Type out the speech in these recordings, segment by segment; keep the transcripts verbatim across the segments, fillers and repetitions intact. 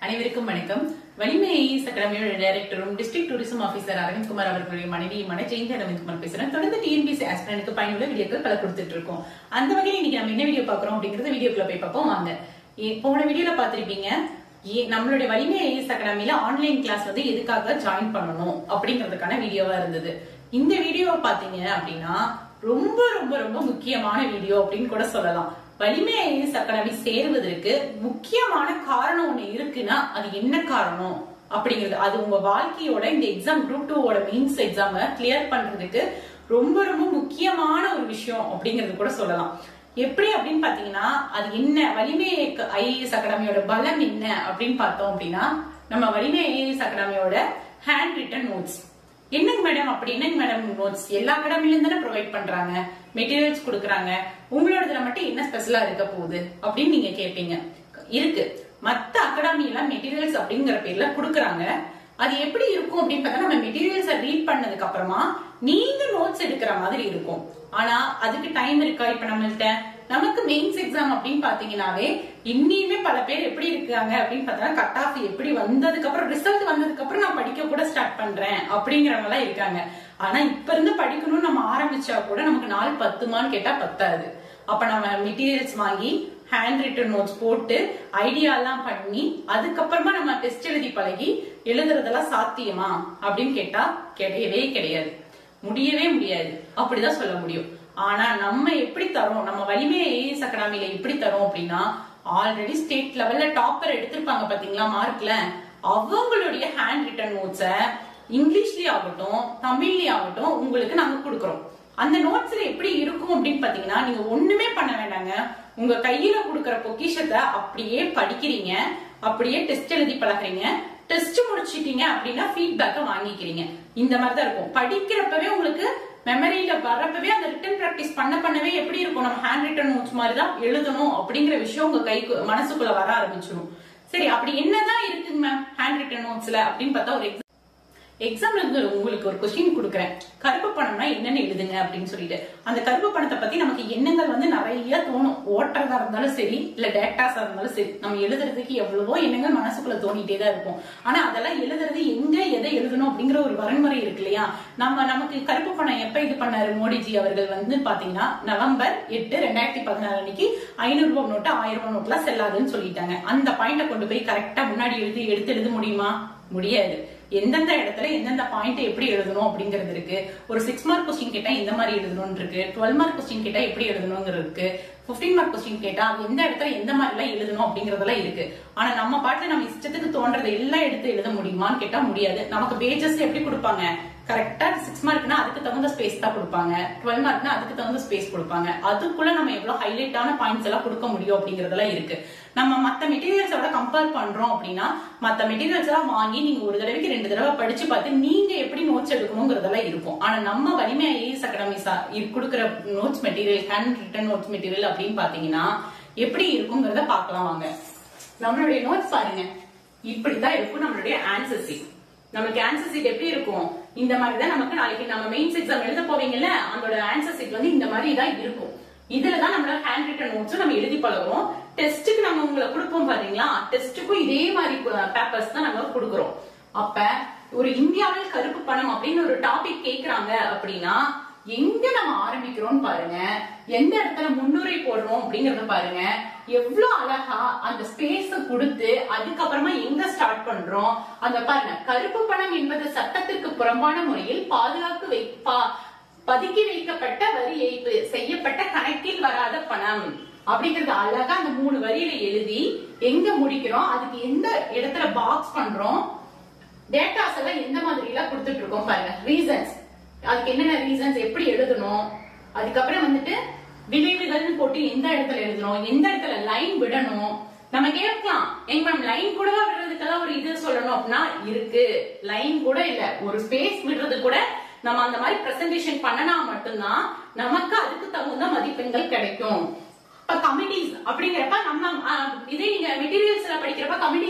அனைவருக்கும் வணக்கம். வலிமை ஐஏஎஸ் அகாடமியோட டைரக்டரும் டிஸ்ட்ரிக்ட் டூரிசம் ஆபீசர் அரவிந்த்குமார் அவர்களுடைய மனைவியுமான ஜெயந்தி அரவிந்த்குமார் பேசுறேன். தொடர்ந்து டிஎன்பிஎஸ்சி ஆஸ்பிரண்ட்க்கு பயனுள்ள வீடியோக்கள் பல கொடுத்துட்டு இருக்கோம். அந்த வகையில் இன்னைக்கு நம்ம என்ன வீடியோ பாக்குறோம் அப்படிங்கறத வீடியோக்குள்ள போய் பார்ப்போம் வாங்க. போன வீடியோல பாத்திருப்பீங்க நம்மளுடைய வலிமை ஐஏஎஸ் அகாடமியில ஆன்லைன் கிளாஸ் வந்து எதுக்காக ஜாயின் பண்ணணும் அப்படிங்கறதுக்கான வீடியோவா இருந்தது. இந்த வீடியோவை பாத்தீங்க அப்படின்னா ரொம்ப ரொம்ப ரொம்ப முக்கியமான வீடியோ அப்படின்னு கூட சொல்லலாம். வலிமை ஐஏஎஸ் அகாடமி சேருவதற்கு முக்கியமான காரணம் ஒண்ணு இருக்குன்னா அது என்ன காரணம் அப்படிங்கிறது, அது உங்க வாழ்க்கையோட இந்த எக்ஸாம் குரூப் டூ ஓட மெயின்ஸ் எக்ஸாம் கிளியர் பண்றதுக்கு ரொம்ப ரொம்ப முக்கியமான ஒரு விஷயம் அப்படிங்கிறது கூட சொல்லலாம். எப்படி அப்படின்னு பாத்தீங்கன்னா அது என்ன, வலிமை ஐஏஎஸ் அகாடமியோட பலம் என்ன அப்படின்னு பார்த்தோம் அப்படின்னா நம்ம வலிமை ஐஏஎஸ் அகாடமியோட ஹேண்ட் ரிட்டன் நோட்ஸ். என்னங்க மேடம் அப்படி என்னங்க மேடம் நோட்ஸ் எல்லா அகாடமில தானே ப்ரொவைட் பண்றாங்க, மெட்டீரியல்ஸ் கொடுக்கறாங்க, உங்களோடதுல மட்டும் என்ன ஸ்பெஷலா இருக்க போகுது அப்படின்னு நீங்க கேட்பீங்க. இருக்கு, மத்த அகாடமி எல்லாம் மெட்டீரியல்ஸ் அப்படிங்கிற பேர்ல கொடுக்கறாங்க. அது எப்படி இருக்கும் அப்படின்னு பார்த்தா நம்ம மெட்டீரியல்ஸை ரீட் பண்ணதுக்கு அப்புறமா நீங்க நோட்ஸ் எடுக்கிற மாதிரி இருக்கும். ஆனா அதுக்கு டைம் இருக்கா? இப்ப நம்மள்ட்ட நமக்கு மெயின்ஸ் எக்ஸாம் அப்படின்னு பாத்தீங்கன்னாவே இன்னியுமே பல பேர் எப்படி இருக்காங்க அப்படின்னு பார்த்தா கட் ஆஃப் எப்படி வந்ததுக்கு அப்புறம் ரிசல்ட் வந்ததுக்கு அப்புறம் நான் படிக்க கூட ஸ்டார்ட் பண்றேன் அப்படிங்கிறவங்க எல்லாம் இருக்காங்க. ஆனா இப்ப இருந்து படிக்கணும்னு நம்ம ஆரம்பிச்சா கூட நமக்கு நாள் பத்துமான்னு கேட்டா பத்தாது. அப்ப நம்ம மெட்டீரியல்ஸ் வாங்கி ஹேண்ட் ரிட்டன் நோட்ஸ் போட்டு ஐடியா எல்லாம் பண்ணி அதுக்கப்புறமா நம்ம டெஸ்ட் எழுதி பழகி எழுதுறதெல்லாம் சாத்தியமா அப்படின்னு கேட்டா கிடையவே கிடையாது, முடியவே முடியாது. அப்படிதான் சொல்ல முடியும். ஆனா நம்ம எப்படி தரோம், நம்ம வலிமை ஐஏஎஸ் அகாடமியில எப்படி தரோம் அப்படின்னா ஆல்ரெடி ஸ்டேட் லெவல்ல டாப்பர் எடுத்திருப்பாங்க பாத்தீங்களா மார்க்ல, அவங்களுடைய ஹேண்ட் ரிட்டன் நோட்ஸ இங்கிலீஷ்லயே ஆகட்டும் தமிழ்லயே ஆகட்டும் உங்களுக்கு நாங்க கொடுக்கறோம். அந்த நோட்ஸ்ல எப்படி இருக்கும் அப்படின்னு பாத்தீங்கன்னா நீங்க ஒண்ணுமே பண்ண வேண்டாங்க, உங்க கையில கொடுக்கற பொக்கிஷத்தை அப்படியே படிக்கிறீங்க, அப்படியே டெஸ்ட் எழுதி பழகுறீங்க, டெஸ்ட் முடிச்சிட்டீங்க அப்படின்னா ஃபீட்பேக்க வாங்கிக்கிறீங்க. இந்த மாதிரிதான் இருக்கும். படிக்கிறப்பவே உங்களுக்கு மெமரியில வர்றப்பவே அந்த ரிட்டன் பிராக்டிஸ் பண்ண பண்ணவே எப்படி இருக்கும், நம்ம ஹேண்ட் ரிட்டன் நோட்ஸ் மாதிரிதான் எழுதணும் அப்படிங்கிற விஷயம் உங்க கைக்கு மனசுக்குள்ள வர ஆரம்பிச்சிடும். சரி, அப்படி என்னதான் இருக்குங்க மேம் ஹேண்ட் ரிட்டன் நோட்ஸ்ல அப்படின்னு பார்த்தா ஒரு எக்ஸாம்ல இருந்து உங்களுக்கு ஒரு கொஸ்டின் கொடுக்குறேன், கருப்பு பணம்னா என்னன்னு எழுதுங்க அப்படின்னு சொல்லிட்டு. அந்த கருப்பு பணத்தை பத்தி நமக்கு எண்ணங்கள் வந்து நிறைய தோணும். ஓட்டுறதா இருந்தாலும் சரி இல்ல டேட்டாஸா இருந்தாலும் சரி நம்ம எழுதுறதுக்கு எவ்வளவோ எண்ணங்கள் மனசுக்குள்ள தோணிட்டே தான் இருக்கும். ஆனா அதெல்லாம் எழுதுறது எங்க எதை எழுதணும் அப்படிங்கிற ஒரு வரன்முறை இருக்கு இல்லையா. நம்ம நமக்கு கருப்பு பணம் எப்ப இது பண்ணாரு மோடிஜி அவர்கள் வந்து பாத்தீங்கன்னா நவம்பர் எட்டு ரெண்டாயிரத்தி பதினாறு அன்னைக்கு ஐநூறு ரூபாய் நோட்டு ஆயிரம் ரூபாய் நோட்டுலாம் செல்லாதுன்னு சொல்லிட்டாங்க. அந்த பாயிண்ட கொண்டு போய் கரெக்டா முன்னாடி எழுதி எடுத்து எழுத முடியுமா? முடியாது. எந்தெந்த இடத்துல எந்தெந்த பாயிண்ட் எப்படி எழுதணும் அப்படிங்கிறது இருக்கு. ஒரு சிக்ஸ் மார்க் கொஸ்டின் கேட்டா எந்த மாதிரி எழுதணும் இருக்கு, டுவெல் மார்க் கொஸ்டின் கேட்டா எப்படி எழுதணுங்கிறது இருக்கு, பிப்டீன் மார்க் கொஸ்டின் கேட்டா எந்த இடத்துல எந்த மாதிரி எல்லாம் எழுதணும் அப்படிங்கறதெல்லாம் இருக்கு. ஆனா நம்ம பாட்டுல நம்ம இஷ்டத்துக்கு தோன்றதை எல்லாம் எடுத்து எழுத முடியுமான்னு கேட்டா முடியாது. நமக்கு பேஜஸ் எப்படி கொடுப்பாங்க, கரெக்டா சிக்ஸ் மார்க்னா அதுக்கு தகுந்த ஸ்பேஸ் தான் கொடுப்பாங்க, டுவெல் மார்க்னா அதுக்கு தகுந்த ஸ்பேஸ் கொடுப்பாங்க. அதுக்குள்ள நம்ம எவ்வளவு ஹைலைட்டான பாயிண்ட்ஸ் எல்லாம் கொடுக்க முடியும் அப்படிங்கறதெல்லாம் இருக்கு. நம்ம மத்த மெட்டீரியல்ஸோட கம்பேர் பண்றோம் அப்படின்னா மத்த மெட்டீரியல்ஸ் எல்லாம் வாங்கி நீங்க ஒரு தடவைக்கு ரெண்டு தடவை படிச்சு பார்த்து நீங்க எப்படி நோட்ஸ் எடுக்கணுங்கிறதெல்லாம் இருக்கும். ஆனா நம்ம வலிமை ஐஏஎஸ் அகாடமி கொடுக்குற notes material hand written notes material அப்படின்னு பாத்தீங்கன்னா எப்படி இருக்குங்கிறத பாக்கலாம் வாங்க. நம்மளுடைய நோட்ஸ் பாருங்க, இப்படிதான் இருக்கும். நம்மளுடைய ஆன்சர் சீட், நமக்கு ஆன்சர் சீட் எப்படி இருக்கும் இந்த மாதிரி தான். நமக்கு நாளைக்கு நம்ம மெயின்ஸ் எக்ஸாம் எழுத போவீங்கல்ல அதோட ஆன்சர் சீட் வந்து இந்த மாதிரி தான் இருக்கும். இதுலதான் நம்மளோட ஹேண்ட் ரிட்டன் நோட்ஸ் நம்ம எழுதி பழகுறோம். டெஸ்ட்டுக்கு நம்ம உங்களை கொடுப்போம் பாத்தீங்களா, டெஸ்ட்டுக்கும் இதே மாதிரி பேப்பர்ஸ் தான் நம்ம கொடுக்கறோம். அப்ப ஒரு இந்தியாவில் கருப்பு பணம் அப்படின்னு ஒரு டாபிக் கேக்குறாங்க அப்படின்னா எங்க நம்ம ஆரம்பிக்கிறோம் பாருங்க, எந்த இடத்துல முன்னுரை போடுறோம் அப்படிங்கறத பாருங்க. எவ்வளவு அழகா அந்த ஸ்பேஸ் கொடுத்து அதுக்கப்புறமா எங்க ஸ்டார்ட் பண்றோம் அந்த பாருங்க. கருப்பு பணம் என்பது சட்டத்திற்கு புறம்பான முறையில் பாதுகாப்பு வை பதுக்கி வைக்கப்பட்ட வரி ஏய்ப்பு செய்யப்பட்ட கணக்கில் வராத பணம் அப்படிங்கறது அழகா அந்த மூணு வரியில எழுதி எங்க முடிக்கிறோம், அதுக்கு எந்த இடத்துல பாக்ஸ் பண்றோம், டேட்டாஸ் எல்லாம் எந்த மாதிரி எல்லாம் கொடுத்துட்டு இருக்கோம் பாருங்க. ரீசன்ஸ், அதுக்கு என்னென்ன ரீசன்ஸ் எப்படி எழுதணும், அதுக்கப்புறம் வந்துட்டு விளைவுகள்னு போட்டு எந்த இடத்துல எழுதணும், எந்த இடத்துல லைன் விடணும். நம்ம கேட்கலாம் எங்க மேம் லைன் கூட விடுறதுக்கெல்லாம் ஒரு இது சொல்லணும் அப்படின்னா இருக்கு. லைன் கூட இல்ல, ஒரு ஸ்பேஸ் விடுறது கூட நம்ம அந்த மாதிரி பிரசன்டேஷன் பண்ணனா மட்டும்தான் நமக்கு அதுக்கு தகுந்த மதிப்பெண்கள் கிடைக்கும். இப்ப கமிட்டிஸ் அப்படிங்கிறப்ப நம்ம இதே நீங்க மெட்டீரியல்ஸ்ல படிக்கிறப்ப கமிட்டிஸ்ல நம்ம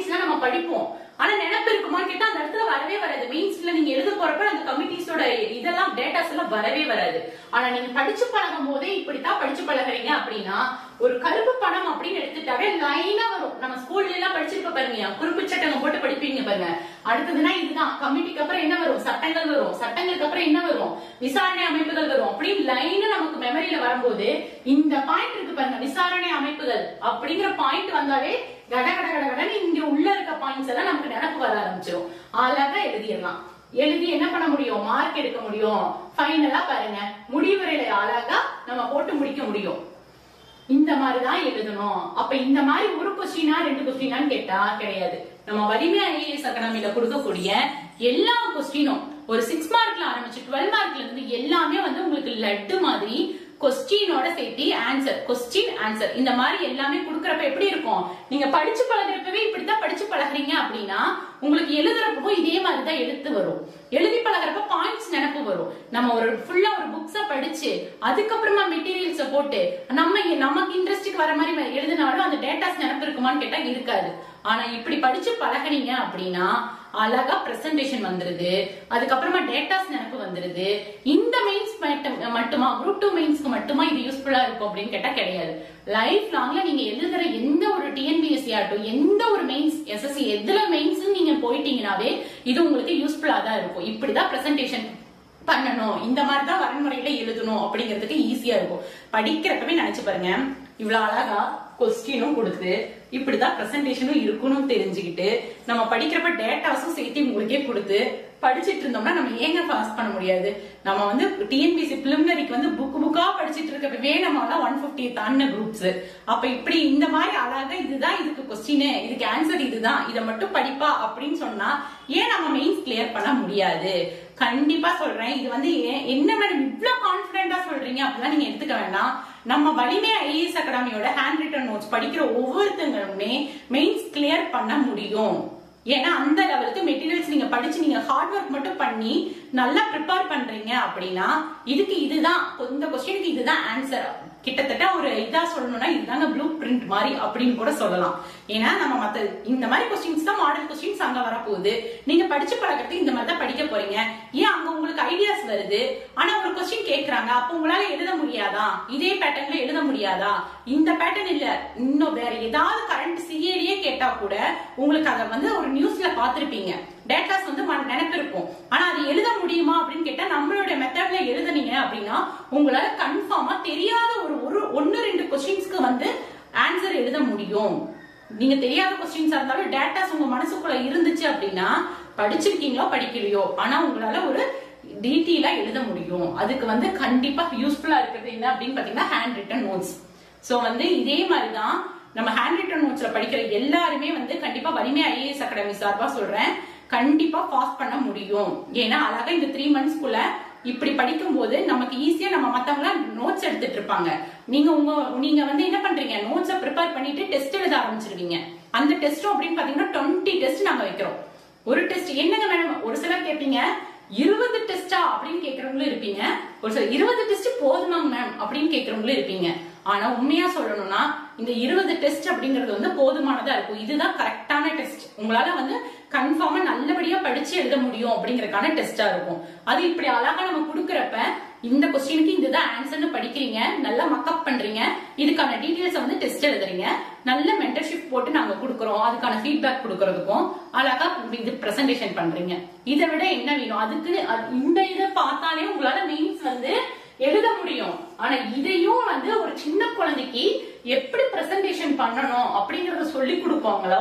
படிப்போம். ஆனா நினைப்பு இருக்குமான்னு கேட்டா அந்த இடத்துல வரவே வராது. மெயின்ஸ்ல நீங்க எழுத போறப்ப அந்த கமிட்டிஸோட இதெல்லாம் டேட்டாஸ் எல்லாம் வரவே வராது. ஆனா நீங்க படிச்சு பழகும் போதே இப்படித்தான் படிச்சு பழகுறீங்க அப்படின்னா ஒரு கருப்பு பணம் அப்படின்னு எடுத்துட்டாவே லைனா வரும். நம்ம ஸ்கூல்ல எல்லாம் படிச்சிருக்க பாருங்க, குறுப்பு சட்டங்க போட்டு படிப்பீங்க பாருங்க. அடுத்ததுன்னா இதுதான் கமிட்டிக்கு அப்புறம் என்ன வரும், சட்டங்கள் வரும். சட்டங்களுக்கு அப்புறம் என்ன வரும், விசாரணை அமைப்புகள் வரும். அப்படின்னு லைனா நமக்கு மெமரியில வரும்போது இந்த பாயிண்ட் இருக்கு பாருங்க, விசாரணை அமைப்புகள் அப்படிங்கிற பாயிண்ட் வந்தாலே கட கட கட கடன்னு இங்க உள்ள இருக்க பாயிண்ட்ஸ் எல்லாம் நமக்கு நினைப்பு வர ஆரம்பிச்சிடும். அழகா எழுதிடலாம். எழுதி என்ன பண்ண முடியும், மார்க் எடுக்க முடியும். ஃபைனலா பாருங்க முடிவுரையில அழகா நம்ம போட்டு முடிக்க முடியும். இந்த மாதிரிதான் எழுதணும். அப்ப இந்த மாதிரி ஒரு கொஸ்டினா ரெண்டு கொஸ்டினான்னு கேட்டா கிடையாது. நம்ம வலிமை ஐஏஎஸ் அகாடமியில கொடுக்கக்கூடிய எல்லா கொஸ்டினும் ஒரு சிக்ஸ் மார்க்ல ஆரம்பிச்சு டுவெல் மார்க்ல இருந்து எல்லாமே வந்து உங்களுக்கு லட்டு மாதிரி கொஸ்டினோட சேர்த்து ஆன்சர், கொஸ்டின் ஆன்சர் இந்த மாதிரி எல்லாமே கொடுக்கறப்ப எப்படி இருக்கும், நீங்க படிச்சு பழகிறப்பவே இப்படித்தான் படிச்சு பழகுறீங்க அப்படின்னா உங்களுக்கு எழுதுறப்போ இதே மாதிரிதான் எழுத்து வரும். எழுதி பழகிறப்ப பாயிண்ட்ஸ் நினைப்பு வரும். நம்ம ஒரு ஃபுல்லா ஒரு புக்ஸ படிச்சு அதுக்கப்புறமா மெட்டீரியல்ஸ போட்டு நம்ம நமக்கு இன்ட்ரெஸ்டுக்கு வர மாதிரி எழுதினாலும் அந்த டேட்டாஸ் நினைப்பு இருக்குமான்னு கேட்டா இருக்காது. ஆனா இப்படி படிச்சு பழகினீங்க அப்படின்னா அழகா பிரசன்டேஷன் வந்துருது, அதுக்கப்புறமா டேட்டாஸ் நினைப்பு வந்துருது. இந்த மெயின்ஸ் மட்டுமா, குரூப் டூ மெயின்ஸ்க்கு மட்டுமா இது யூஸ்ஃபுல்லா இருக்கும் அப்படின்னு கேட்டா கிடையாது. லைஃப் லாங்ல நீங்க எழுதுற எந்த ஒரு டிஎன்பிஎஸ்சி ஆகட்டும், எந்த ஒரு மெயின்ஸ் எஸ்எஸ்சி எதுல மெயின்ஸ் நீங்க போயிட்டீங்கன்னாவே இது உங்களுக்கு யூஸ்ஃபுல்லா தான் இருக்கும். இப்படிதான் பிரசன்டேஷன் பண்ணணும், இந்த மாதிரிதான் வரன்முறையில எழுதணும் அப்படிங்கிறதுக்கு ஈஸியா இருக்கும். படிக்கிறப்பவே நினைச்சு பாருங்க, இவ்வளவு அழகா கொஸ்டினும் கொடுத்து இப்படிதான் பிரசன்டேஷனும் இருக்கணும் தெரிஞ்சுக்கிட்டு நம்ம படிக்கிறப்ப டேட்டாஸும் சேர்த்து உங்களுக்கே கொடுத்து படிச்சிட்டு இருந்தோம்னா நம்ம ஏங்க பாஸ் பண்ண முடியாது. நம்ம வந்து டிஎன்பிஎஸ்சி பிலிமினரிக்கு வந்து புக் புக்கா படிச்சிட்டு இருக்கப்பவே நம்ம ஒன் பிப்டி தாண்டின குரூப்ஸ். அப்ப இப்படி இந்த மாதிரி அழகா இதுதான் இதுக்கு கொஸ்டின், இதுக்கு ஆன்சர் இதுதான், இதை மட்டும் படிப்பா அப்படின்னு சொன்னா ஏன் நம்ம மெயின்ஸ் கிளியர் பண்ண முடியாது? கண்டிப்பா சொல்றேன். இது வந்து என்ன மேடம் இவ்வளவு கான்பிடென்டா சொல்றீங்க அப்படிலாம் நீங்க எடுத்துக்க வேண்டாம். நம்ம வலிமை ஐஏஎஸ் அகாடமியோட ஹேண்ட் ரிட்டன் நோட்ஸ் படிக்கிற ஒவ்வொருத்தங்களுமே மெயின்ஸ் கிளியர் பண்ண முடியும். ஏன்னா அந்த லெவலுக்கு மெட்டீரியல்ஸ் நீங்க படிச்சு நீங்க ஹார்ட் ஒர்க் மட்டும் பண்ணி நல்லா ப்ரிப்பேர் பண்றீங்க அப்படின்னா இதுக்கு இதுதான், இந்த கொஸ்டினுக்கு இதுதான் ஆன்சர். கிட்டத்தட்ட ஒரு இதா சொல்லணும்னா இதுதாங்க ப்ளூ பிரிண்ட் மாதிரி அப்படின்னு கூட சொல்லலாம். ஏன்னா நம்ம மத்த இந்த மாதிரி கொஸ்டின்ஸ் தான் மாடல் கொஸ்டின்ஸ் அங்க வரப்போகுது. நீங்க படிச்சு பழகிறது இந்த மாதிரி தான் படிக்க போறீங்க. ஏன் அங்க உங்களுக்கு ஐடியாஸ் வருது, ஆனா ஒரு கொஸ்டின் கேக்குறாங்க, அப்ப உங்களால எழுத முடியாதா, இதே பேட்டர்ன்ல எழுத முடியாதா, இந்த பேட்டர்ன் இல்ல இன்னும் வேற ஏதாவது கரண்ட் சிஏலயே கேட்டா கூட உங்களுக்கு அதை வந்து ஒரு நியூஸ்ல பாத்திருப்பீங்க, டேட்டாஸ் வந்து நினைப்பு இருக்கும். ஆனா அது எழுத முடியுமா அப்படின்னு கேட்டா நம்மளோட மெத்தட்ல எழுதுனீங்க அப்படின்னா உங்களால கன்ஃபார்மா தெரியாத ஒரு ஒரு ஒன்னு ரெண்டு கொஸ்டின்ஸ்க்கு வந்து ஆன்சர் எழுத முடியும். நீங்க தெரியாத கொஸ்டின்ஸா இருந்தாலும் டேட்டாஸ் உங்க மனசுக்குள்ள இருந்துச்சு அப்படின்னா படிச்சிருக்கீங்களோ படிக்கலையோ ஆனா உங்களால ஒரு டீட்டெயிலா எழுத முடியும். அதுக்கு வந்து கண்டிப்பா யூஸ்ஃபுல்லா இருக்கிறது என்ன அப்படின்னு பாத்தீங்கன்னா ஹேண்ட் ரிட்டன் நோட்ஸ். சோ வந்து இதே மாதிரிதான் நம்ம ஹேண்ட் ரிட்டன் நோட்ஸ்ல படிக்கிற எல்லாருமே வந்து கண்டிப்பா வலிமை ஐஏஎஸ் அகாடமி சார்பா சொல்றேன், கண்டிப்பா பாஸ் பண்ண முடியும். ஏன்னா அழகா இந்த த்ரீ மந்த்ஸ்க்குள்ள இப்படி படிக்கும் போது நமக்கு ஈஸியா நம்ம மத்தவங்க நோட்ஸ் எடுத்துட்டு இருப்பாங்க. நீங்க உங்க நீங்க வந்து என்ன பண்றீங்க, நோட்ஸ ப்ரிப்பேர் பண்ணிட்டு டெஸ்ட் எழுத ஆரம்பிச்சிருவீங்க. அந்த டெஸ்ட் அப்படின்னு பாத்தீங்கன்னா டுவெண்ட்டி டெஸ்ட் நாங்க வைக்கிறோம். ஒரு டெஸ்ட் என்னங்க மேடம், ஒரு சிலர் கேட்பீங்க இருபது டெஸ்டா அப்படின்னு கேக்குறவங்களும் இருப்பீங்க, ஒரு சில இருபது டெஸ்ட் போதுமாங்க மேம் அப்படின்னு கேக்குறவங்களும் இருப்பீங்க. ஆனா உண்மையா சொல்லணும்னா இந்த இருபது டெஸ்ட் அப்படிங்கிறது வந்து போதுமானதா இருக்கும். இதுதான் கரெக்டான டெஸ்ட், உங்களால வந்து கன்ஃபார்மா நல்லபடியா படிச்சு எழுத முடியும் அப்படிங்கறதுக்கான டெஸ்டா இருக்கும். அது இப்படி அழகா நம்ம குடுக்கறப்ப இந்த கொஸ்டினுக்கு இதுதான் ஆன்சர்னு படிக்கிறீங்க, நல்லா மக்கப் பண்றீங்க, இதுக்கான டீடைல்ஸ் வந்து டெஸ்ட் எழுதுறீங்க, நல்ல மென்டர்ஷிப் போட்டு நாங்க கொடுக்கறோம், அதுக்கான ஃபீட்பேக் கொடுக்கறதுக்கும் அழகா இது பிரசன்டேஷன் பண்றீங்க. இதை விட என்ன வேணும்? அதுக்கு இந்த இதை பார்த்தாலே உங்களால மெயின்ஸ் வந்து எழுத முடியும். ஆனா இதையும் வந்து ஒரு சின்ன குழந்தைக்கு எப்படி பிரசன்டேஷன் பண்ணணும் அப்படிங்கறத சொல்லி கொடுப்பாங்களோ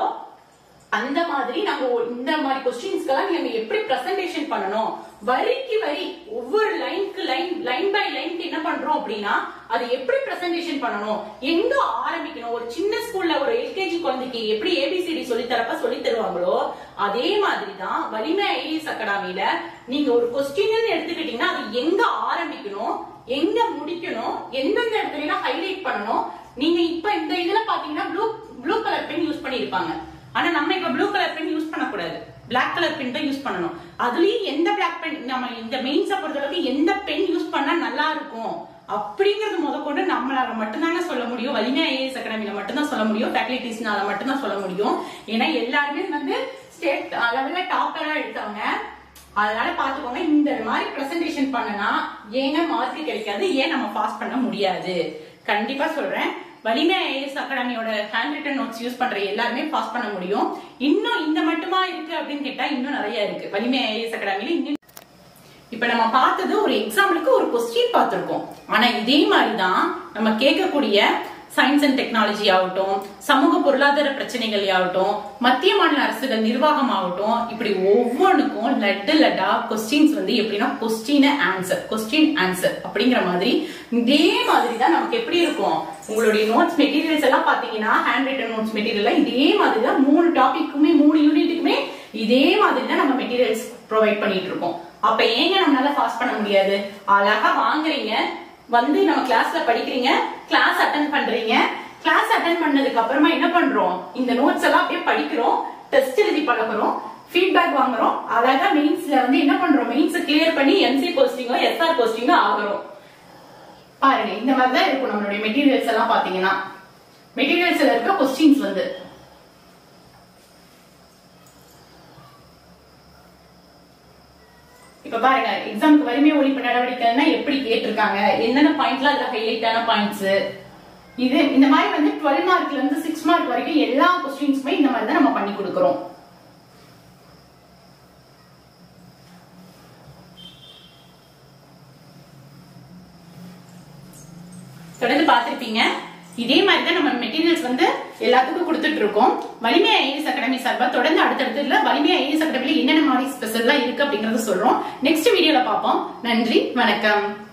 அந்த மாதிரி நாங்க இந்த மாதிரி கொஸ்டின்ஸ்க்கெல்லாம் நீங்க எப்படி பிரசன்டேஷன் பண்ணணும், வரிக்கு வரி ஒவ்வொரு லைனுக்கு லைன் லைன் பை லைனுக்கு என்ன பண்றோம் அப்படின்னா அது எப்படி பிரசன்டேஷன் பண்ணணும், எங்க ஆரம்பிக்கணும். ஒரு சின்ன ஸ்கூல்ல ஒரு எல்கேஜி குழந்தைக்கு எப்படி ஏபிசிடி சொல்லி தரப்ப சொல்லி தருவாங்களோ அதே மாதிரிதான் வலிமை ஐஏஎஸ் அகாடமியில நீங்க ஒரு கொஸ்டின் எடுத்துக்கிட்டீங்கன்னா அது எங்க ஆரம்பிக்கணும், எங்க முடிக்கணும், எந்தெந்த இடத்துல ஹைலைட் பண்ணணும். நீங்க இப்ப இந்த இதுல பாத்தீங்கன்னா blue blue colour pen use பண்ணிருப்பாங்க. ஆனா நம்ம இப்ப ப்ளூ கலர் பென் யூஸ் பண்ணக்கூடாது, பிளாக் கலர் பென் தான் யூஸ் பண்ணணும். அதுலயும் எந்த பிளாக் பென் நம்ம இந்த மெயின்ஸை பொறுத்த அளவுக்கு எந்த பென் யூஸ் பண்ணா நல்லா இருக்கும் அப்படிங்கறது முதற்கொண்டு நம்மளால மட்டும்தாங்க சொல்ல முடியும். வலிமை ஐஏஎஸ் அகாடமில மட்டும்தான் சொல்ல முடியும். ஃபேக்கல்டிஸ்னால மட்டும்தான் சொல்ல முடியும். ஏன்னா எல்லாருமே வந்து ஸ்டேட் லெவல்ல டாப்பரா எடுத்தவங்க. அதனால பாத்துக்கோங்க, இந்த மாதிரி பிரசன்டேஷன் பண்ணனா ஏங்க மார்க் கிடைக்காது, ஏன் நம்ம பாஸ் பண்ண முடியாது? கண்டிப்பா சொல்றேன், வலிமை ஐஏஎஸ் அகாடமியோட ஹேண்ட் ரிட்டன் நோட்ஸ் யூஸ் பண்ற எல்லாருமே பாஸ் பண்ண முடியும். இன்னும் இந்த மட்டுமா இருக்கு அப்படின்னு கேட்டா இன்னும் நிறைய இருக்கு வலிமை ஐஏஎஸ் அகாடமில. இன்னும் இப்ப நம்ம பார்த்தது ஒரு எக்ஸாம்பிளுக்கு ஒரு கொஸ்டின் பார்த்திருக்கோம். ஆனா இதே மாதிரிதான் நம்ம கேட்கக்கூடிய சயின்ஸ் அண்ட் டெக்னாலஜி ஆகட்டும், சமூக பொருளாதார பிரச்சனைகள் ஆகட்டும், மத்திய மாநில அரசுகள் நிர்வாகம் ஆகட்டும், இப்படி ஒவ்வொன்றுக்கும் லட்டு லட்டா கொஸ்டின்ஸ் வந்து எப்படின்னா கொஸ்டின் ஆன்சர் கொஸ்டின் ஆன்சர் அப்படிங்கிற மாதிரி இதே மாதிரி தான் நமக்கு எப்படி இருக்கும். உங்களுடைய நோட்ஸ் மெட்டீரியல்ஸ் எல்லாம் பாத்தீங்கன்னா ஹேண்ட் ரிட்டன் நோட்ஸ் மெட்டீரியல் இதே மாதிரி தான் மூணு டாபிக்குமே மூணு யூனிட்டுக்குமே இதே மாதிரி தான் நம்ம மெட்டீரியல்ஸ் ப்ரொவைட் பண்ணிட்டு இருக்கோம். அப்ப ஏங்க நம்மளால பாஸ் பண்ண முடியாது? அழகா வாங்குறீங்க, வந்து நம்ம கிளாஸ்ல படிக்கிறீங்க, கிளாஸ் அட்டென்ட் பண்றீங்க, கிளாஸ் அட்டென்ட் பண்ணதுக்கு அப்புறமா என்ன பண்றோம், இந்த நோட்ஸ் எல்லாம் அப்படியே படிக்கிறோம், டெஸ்ட் எழுதி பழகுறோம், ஃபீட்பேக் வாங்குறோம், அழகா மெயின்ஸ்ல வந்து என்ன பண்றோம், மெயின்ஸ் கிளியர் பண்ணி எம்சி போஸ்டிங்கோ எஸ்ஆர் போஸ்டிங்கோ ஆகுறோம். பாருங்க, இந்த மாதிரிதான் இருக்கும் நம்மளுடைய மெட்டீரியல்ஸ் எல்லாம். பாத்தீங்கன்னா மெட்டீரியல்ஸ்ல இருக்க கொஸ்டின்ஸ் வந்து இப்ப பாருங்க, எக்ஸாமுக்கு வலிமை ஒழிப்பு நடவடிக்கைன்னா எப்படி கேட்டிருக்காங்க, என்னென்ன பாயிண்ட்லாம் அதுல ஹைலைட்டான பாயிண்ட்ஸ். இது இந்த மாதிரி வந்து டுவெல் மார்க்ல இருந்து சிக்ஸ் மார்க் வரைக்கும் எல்லா கொஸ்டின்ஸுமே இந்த மாதிரி தான் நம்ம பண்ணி கொடுக்கிறோம். தொடர்ந்து பார்த்திருப்பீங்க. இதே மாதிரி தான் நம்ம மெட்டீரியல்ஸ் வந்து எல்லாத்துக்கும் கொடுத்துட்டு இருக்கோம். வலிமை ஐஏஎஸ் அகாடமி சார்பா தொடர்ந்து அடுத்தடுத்துல வலிமை ஐஏஎஸ் அகாடமில என்னென்ன மாதிரி ஸ்பெஷல்லாம் இருக்கு அப்படிங்கறத சொல்றோம். நெக்ஸ்ட் வீடியோல பார்ப்போம். நன்றி, வணக்கம்.